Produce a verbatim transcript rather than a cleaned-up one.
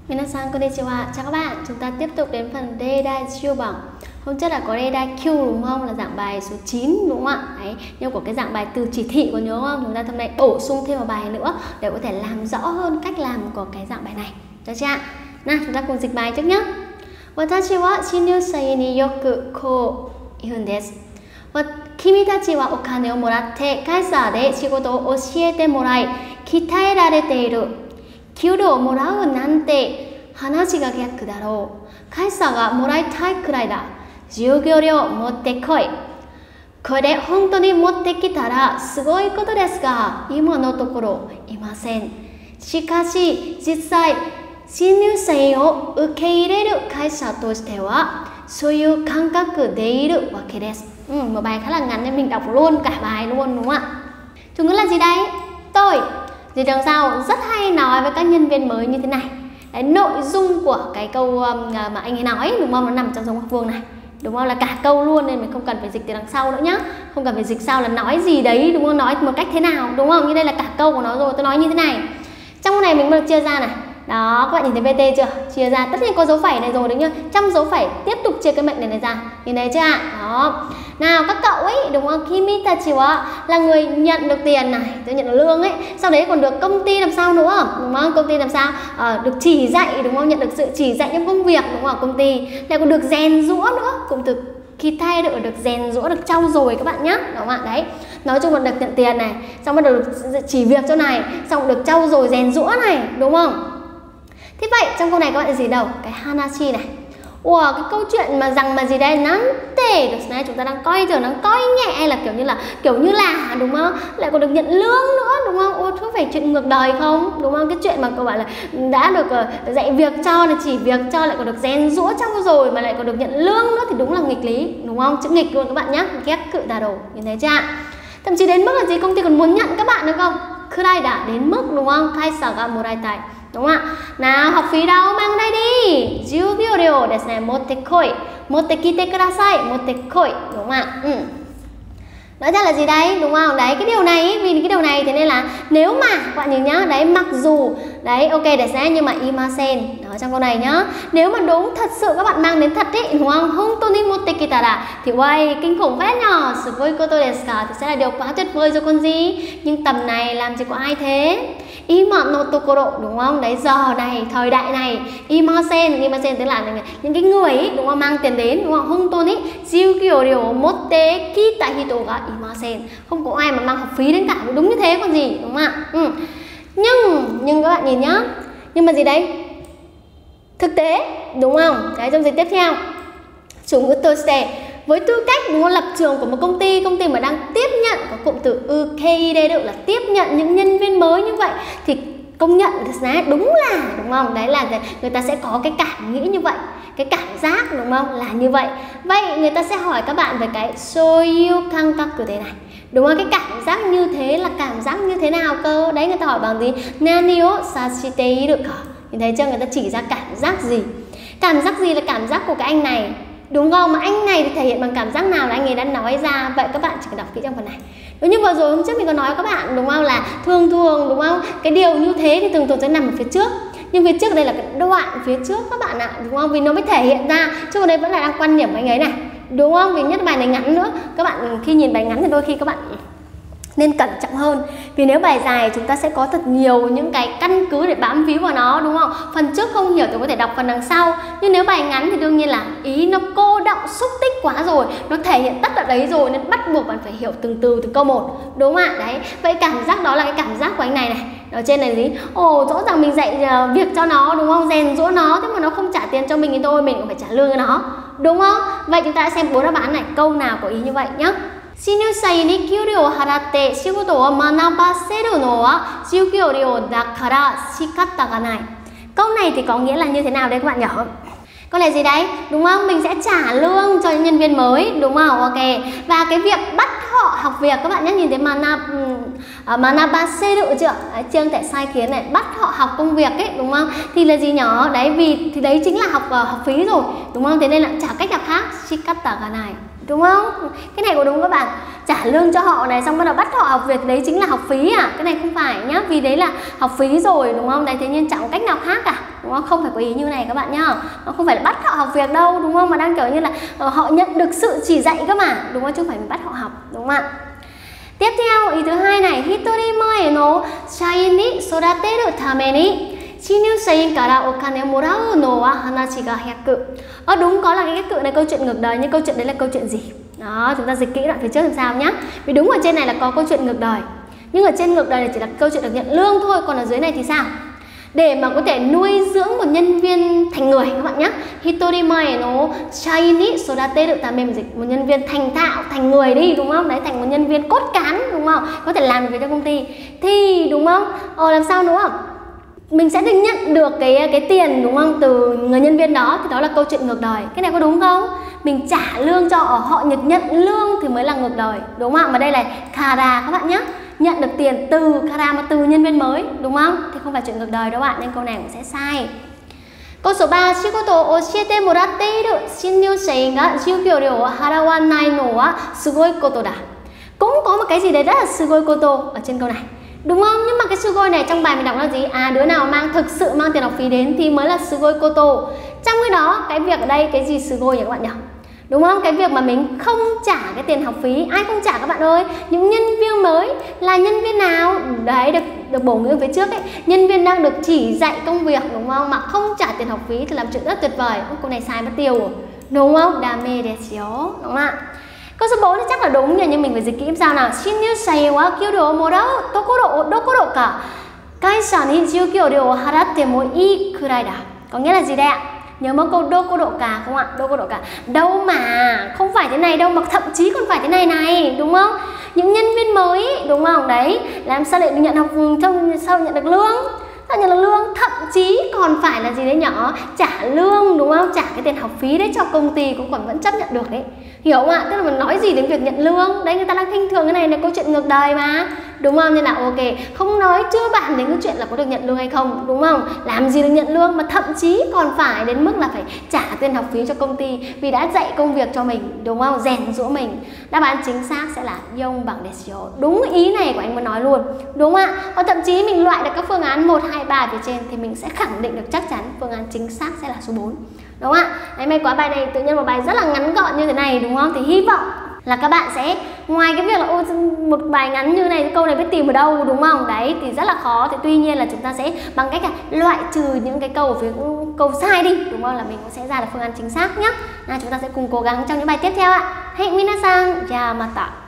Minasan konnichiwa, chào các bạn. Chúng ta tiếp tục đến phần Reidai chiêu bằng. Hôm trước là có Reidai Q đúng không? Là dạng bài số chín đúng không ạ? Đấy, nhưng của cái dạng bài từ chỉ thị có nhớ không? Chúng ta hôm nay bổ sung thêm một bài nữa để có thể làm rõ hơn cách làm của cái dạng bài này. Được chưa ạ? Nào, chúng ta cùng dịch bài trước nhé. Watashi wa shinryusai ni yoku kou ihun desu. Kimi tachi wa o kane o moratte kaisa de shigoto o oshiete morai kitaerarete iru. 給料をもらうなんて話が逆だろう。会社がもらいたいくらいだ。授業料持ってこい。これで本当に持ってきたらすごいことですが、今のところいません。しかし実際新入社員を受け入れる会社としてはそういう感覚でいるわけです。Ừ, một bài khá là ngắn nên mình đọc luôn cả bài luôn đúng không ạ? Chủ ngữ là gì đấy? Tôi. Thì đằng sau rất hay nói với các nhân viên mới như thế này. Đấy, nội dung của cái câu mà anh ấy nói đúng không? Nó nằm trong dấu ngoặc vuông này. Đúng không? Là cả câu luôn nên mình không cần phải dịch từ đằng sau nữa nhá. Không cần phải dịch sau là nói gì đấy đúng không? Nói một cách thế nào đúng không? Như đây là cả câu của nó rồi, tôi nói như thế này. Trong câu này mình mới được chia ra này. Đó, các bạn nhìn thấy vê tê chưa? Chia ra, tất nhiên có dấu phẩy này rồi đúng chưa? Trong dấu phẩy tiếp tục chia cái mệnh này, này ra. Nhìn thấy chưa ạ? Đó. Nào các cậu ấy đúng không? Kimi tachi wa là người nhận được tiền này, tôi nhận được lương ấy. Sau đấy còn được công ty làm sao nữa? Đúng không? Công ty làm sao? À, được chỉ dạy đúng không? Nhận được sự chỉ dạy trong công việc đúng không? Công ty lại còn được rèn giũa nữa, cũng từ khi thay được được rèn giũa, được trau dồi các bạn nhé, đúng không ạ? Đấy, nói chung là được nhận tiền này, xong bắt đầu được chỉ việc cho này, xong được trau dồi rèn giũa này, đúng không? Thế vậy trong câu này các bạn gì đâu? Cái hanashi này. Ủa, cái câu chuyện mà rằng mà gì đây nắng tệ được này, chúng ta đang coi thường, đang coi nhẹ hay là kiểu như là kiểu như là đúng không? Lại còn được nhận lương nữa đúng không? Ôi, có phải chuyện ngược đời không? Đúng không? Cái chuyện mà các bạn là đã được dạy việc cho, là chỉ việc cho, lại còn được rèn giũa trong rồi mà lại còn được nhận lương nữa thì đúng là nghịch lý đúng không? Chữ nghịch luôn các bạn nhé. Ghét cự đà đồ như thế chưa? Thậm chí đến mức là gì, công ty còn muốn nhận các bạn nữa không? Kurai đã đến mức đúng không? Kaisa ga morai tai. Đúng không ạ? Nào, học phí đâu? Mang đây đi. Jubyōryō desu ne. Motte koi. Motte kite kudasai. Motte koi. Đúng không ạ? Ừ. Nói ra là gì đấy? Đúng không? Đấy, cái điều này, vì cái điều này thế nên là nếu mà các bạn nhìn nhá, đấy, mặc dù đấy, ok desu ne, nhưng mà imasen. Đó, trong câu này nhá. Nếu mà đúng thật sự các bạn mang đến thật ấy, đúng không? Hontoni motte kitara thì uầy, kinh khủng phết nhờ. Sugoi koto desu ka thì sẽ là điều quá tuyệt vời rồi còn gì. Nhưng tầm này làm gì có ai thế? Ima no tokoro đúng không? Đấy, giờ này, thời đại này, imasen, imasen tức là những cái người ấy, đúng không? Mang tiền đến, đúng không? Hontoni jubyōryō motte kita hito ga imasen. Không có ai mà mang học phí đến cả, đúng như thế còn gì, đúng không ạ? Ừ. Nhưng nhưng các bạn nhìn nhá. Nhưng mà gì đấy? Thực tế, đúng không? Đấy, trong dịch tiếp theo. Chủ ngữ toshite với tư cách đúng không, lập trường của một công ty, công ty mà đang tiếp nhận, có cụm từ ukeire được là tiếp nhận những nhân viên mới như vậy thì công nhận đúng là đúng không? Đấy là người ta sẽ có cái cảm nghĩ như vậy, cái cảm giác đúng không? Là như vậy. Vậy người ta sẽ hỏi các bạn về cái soyu kankaku thế này. Đúng không? Cái cảm giác như thế là cảm giác như thế nào cơ? Đấy, người ta hỏi bằng gì? Nani o sashite iru ka. Nhìn thấy chưa? Người ta chỉ ra cảm giác gì? Cảm giác gì là cảm giác của cái anh này? Đúng không? Mà anh này thì thể hiện bằng cảm giác nào là anh ấy đã nói ra. Vậy các bạn chỉ cần đọc kỹ trong phần này. Đúng như vừa rồi hôm trước mình có nói các bạn đúng không? Là thường thường đúng không? Cái điều như thế thì thường thường sẽ nằm ở phía trước. Nhưng phía trước đây là cái đoạn phía trước các bạn ạ, đúng không? Vì nó mới thể hiện ra. Chứ còn đây vẫn là đang quan điểm của anh ấy này. Đúng không? Vì nhất bài này ngắn nữa. Các bạn khi nhìn bài ngắn thì đôi khi các bạn nên cẩn trọng hơn. Vì nếu bài dài chúng ta sẽ có thật nhiều những cái căn cứ để bám víu vào nó, đúng không? Phần trước không hiểu thì có thể đọc phần đằng sau. Nhưng nếu bài ngắn thì đương nhiên là ý nó cô đọng xúc tích quá rồi, nó thể hiện tất ở đấy rồi nên bắt buộc bạn phải hiểu từng từ từng câu một. Đúng không ạ? Đấy. Vậy cảm giác đó là cái cảm giác của anh này này. Ở trên này gì? Ồ, rõ ràng mình dạy việc cho nó đúng không? Rèn giũa nó, thế mà nó không trả tiền cho mình thì thôi, mình cũng phải trả lương cho nó. Đúng không? Vậy chúng ta sẽ xem bốn đáp án này, câu nào có ý như vậy nhá. 新入社員に給料を払って仕事を学ばせるのは授業料だから仕方がない. Câu này thì có nghĩa là như thế nào đây các bạn nhỉ? Câu này gì đấy? Đúng không? Mình sẽ trả lương cho nhân viên mới, đúng không? Ok. Và cái việc bắt họ học việc, các bạn nhé, nhìn thấy mana manabaseru chưa? Chương thể sai khiến này, bắt họ học công việc ấy, đúng không? Thì là gì nhỉ? Đấy, vì thì đấy chính là học uh, học phí rồi, đúng không? Thế nên là chả cách nào khác. Shikata ga nai. đúng không? Cái này có đúng các bạn? Trả lương cho họ này xong bắt đầu bắt họ học việc đấy chính là học phí à? Cái này không phải nhá, vì đấy là học phí rồi đúng không? Đấy, thế nhưng chẳng có cách nào khác cả, đúng không? Không phải có ý như này các bạn nhá. Nó không phải là bắt họ học việc đâu, đúng không? Mà đang kiểu như là uh, họ nhận được sự chỉ dạy các bạn, đúng không? Chứ không phải mình bắt họ học, đúng không ạ? Tiếp theo ý thứ hai này, hitori mae no shain ni sodateru tame ni Shinyu Sein kara okane morau no wa hanashi ga hyaku. Ờ đúng, có là cái cự này câu chuyện ngược đời, nhưng câu chuyện đấy là câu chuyện gì? Đó, chúng ta dịch kỹ đoạn phía trước làm sao nhá. Vì đúng ở trên này là có câu chuyện ngược đời, nhưng ở trên ngược đời này chỉ là câu chuyện được nhận lương thôi, còn ở dưới này thì sao? Để mà có thể nuôi dưỡng một nhân viên thành người các bạn nhé. Hitori mae no shain ni sodateru tame, dịch một nhân viên thành thạo, thành người đi, đúng không? Đấy, thành một nhân viên cốt cán, đúng không? Có thể làm được việc cho công ty. Thì đúng không? Ờ làm sao nữa? Mình sẽ được nhận được cái cái tiền, đúng không, từ người nhân viên đó, thì đó là câu chuyện ngược đời. Cái này có đúng không? Mình trả lương cho họ, nhận nhận lương thì mới là ngược đời, đúng không ạ? Mà đây là kara các bạn nhé, nhận được tiền từ kara mà từ nhân viên mới, đúng không? Thì không phải chuyện ngược đời đâu bạn, nên câu này cũng sẽ sai. Câu số ba, shigoto o oshiete moratteiru shinryu sein ga jugyo ryou o harawanai no wa sugoi koto da. Cũng có một cái gì đấy rất là sugoi koto ở trên câu này, đúng không? Nhưng mà cái sugoi này trong bài mình đọc là gì? À, đứa nào mang thực sự mang tiền học phí đến thì mới là sugoi koto. Trong cái đó, cái việc ở đây cái gì sugoi nhỉ các bạn nhỉ? Đúng không? Cái việc mà mình không trả cái tiền học phí, ai không trả các bạn ơi? Những nhân viên mới là nhân viên nào? Đấy, được được bổ ngữ phía trước ấy, nhân viên đang được chỉ dạy công việc, đúng không? Mà không trả tiền học phí thì làm chuyện rất tuyệt vời. Câu này sai mất tiêu, đúng không? Dame desu, đúng không ạ? Câu số bốn thì chắc là đúng nhỉ, nhưng mình phải dịch kỹ làm sao nào. Shinryu sai wa kyūryō o morau tokoro dokoro ka kaisha ni jugyo ryou o haratte mo ii kurai da. Có nghĩa là gì đây ạ? Nhớ một câu dokoro ka không ạ? Dokoro ka. Đâu mà không phải thế này đâu, mà thậm chí còn phải thế này này, đúng không? Những nhân viên mới, đúng không? Đấy, làm sao để nhận học trong sao nhận được lương? Sao nhận được lương? Thậm chí còn phải là gì đấy nhỏ? Trả lương, đúng không? Trả cái tiền học phí đấy cho công ty cũng còn vẫn chấp nhận được đấy. Hiểu không ạ? Tức là mình nói gì đến việc nhận lương? Đấy, người ta đang khinh thường cái này là câu chuyện ngược đời mà, đúng không? Nên là ok, không nói chưa bạn đến cái chuyện là có được nhận lương hay không, đúng không? Làm gì được nhận lương mà thậm chí còn phải đến mức là phải trả tiền học phí cho công ty vì đã dạy công việc cho mình, đúng không? Rèn giũa mình. Đáp án chính xác sẽ là yong bằng desu. Đúng ý này của anh muốn nói luôn, đúng không ạ? Và thậm chí mình loại được các phương án một, hai, ba phía trên thì mình sẽ khẳng định được chắc chắn phương án chính xác sẽ là số bốn. Đúng không ạ? Đấy, may quá bài này tự nhiên một bài rất là ngắn gọn như thế này, đúng không? Thì hy vọng là các bạn sẽ, ngoài cái việc là ô, một bài ngắn như này, câu này biết tìm ở đâu, đúng không? Đấy, thì rất là khó. Thì tuy nhiên là chúng ta sẽ bằng cách là loại trừ những cái câu ở phía câu sai đi, đúng không? Là mình cũng sẽ ra được phương án chính xác nhé. Nào, chúng ta sẽ cùng cố gắng trong những bài tiếp theo ạ. Hey minasan, yamata.